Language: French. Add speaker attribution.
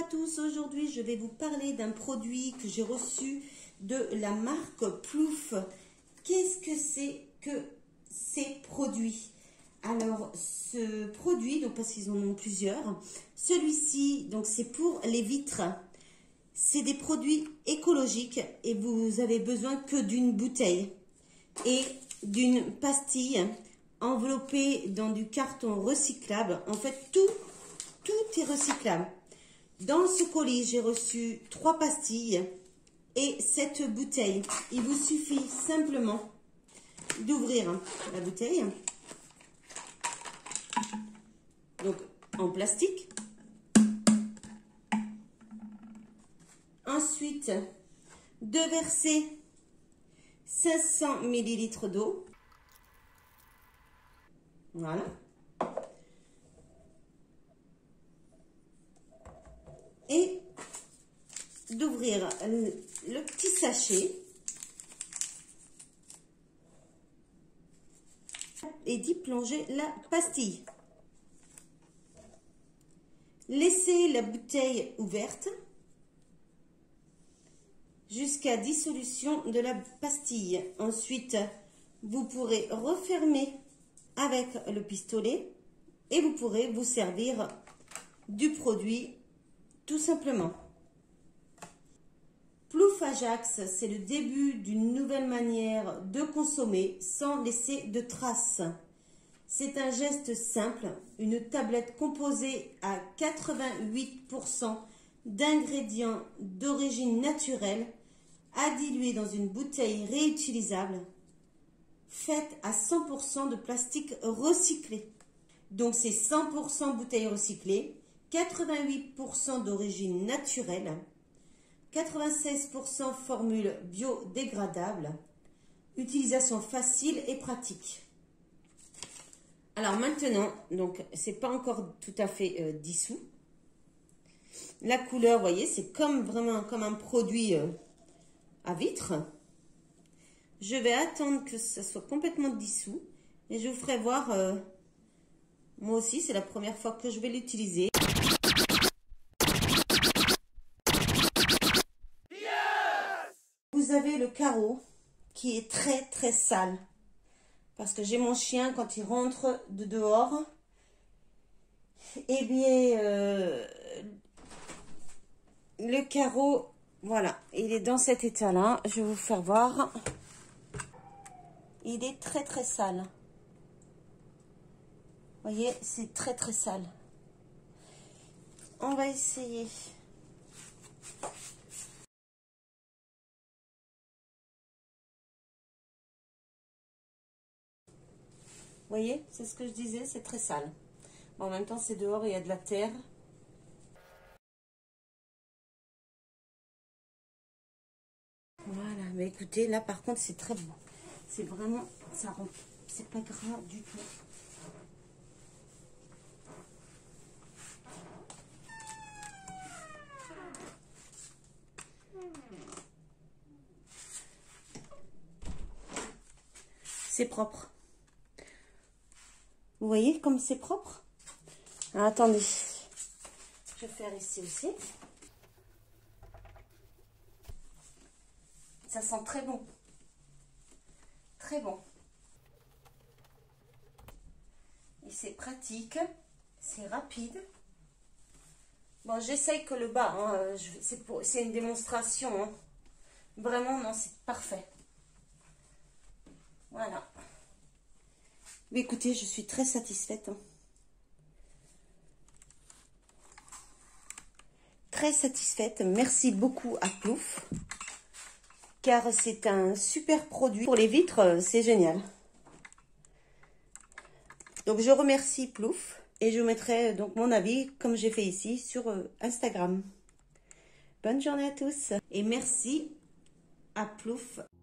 Speaker 1: tous, aujourd'hui je vais vous parler d'un produit que j'ai reçu de la marque Plouf. Qu'est-ce que c'est que ces produits? Alors ce produit, donc parce qu'ils en ont plusieurs, celui-ci donc c'est pour les vitres. C'est des produits écologiques et vous avez besoin que d'une bouteille et d'une pastille enveloppée dans du carton recyclable. En fait, tout est recyclable. Dans ce colis, j'ai reçu 3 pastilles et cette bouteille. Il vous suffit simplement d'ouvrir la bouteille. Donc, en plastique. Ensuite, de verser 500 ml d'eau. Voilà. Et d'ouvrir le petit sachet et d'y plonger la pastille. Laissez la bouteille ouverte jusqu'à dissolution de la pastille. Ensuite, vous pourrez refermer avec le pistolet et vous pourrez vous servir du produit tout simplement. Plouf Ajax, c'est le début d'une nouvelle manière de consommer sans laisser de traces. C'est un geste simple, une tablette composée à 88% d'ingrédients d'origine naturelle, à diluer dans une bouteille réutilisable, faite à 100% de plastique recyclé. Donc c'est 100% bouteille recyclée, 88% d'origine naturelle, 96% formule biodégradable, utilisation facile et pratique. Alors maintenant, donc c'est pas encore tout à fait dissous. La couleur, vous voyez, c'est comme vraiment comme un produit à vitre. Je vais attendre que ça soit complètement dissous et je vous ferai voir. Moi aussi, c'est la première fois que je vais l'utiliser. Vous avez le carreau qui est très sale. Parce que j'ai mon chien, quand il rentre de dehors, eh bien, le carreau, voilà, il est dans cet état-là. Je vais vous faire voir. Il est très sale. Vous voyez, c'est très sale. On va essayer. Vous voyez, c'est ce que je disais, c'est très sale. Bon, en même temps, c'est dehors, il y a de la terre. Voilà, mais écoutez, là par contre, c'est très bon. C'est vraiment, ça rend, c'est pas gras du tout. C'est propre. Vous voyez comme c'est propre? Alors, attendez, je vais faire ici aussi. Ça sent très bon. Très bon. Et c'est pratique, c'est rapide. Bon, j'essaye que le bas, hein, c'est une démonstration. Hein. Vraiment, non, c'est parfait. Voilà. Mais écoutez, je suis très satisfaite. Hein. Très satisfaite. Merci beaucoup à Plouf. Car c'est un super produit. Pour les vitres, c'est génial. Donc, je remercie Plouf. Et je vous mettrai donc mon avis, comme j'ai fait ici, sur Instagram. Bonne journée à tous. Et merci à Plouf.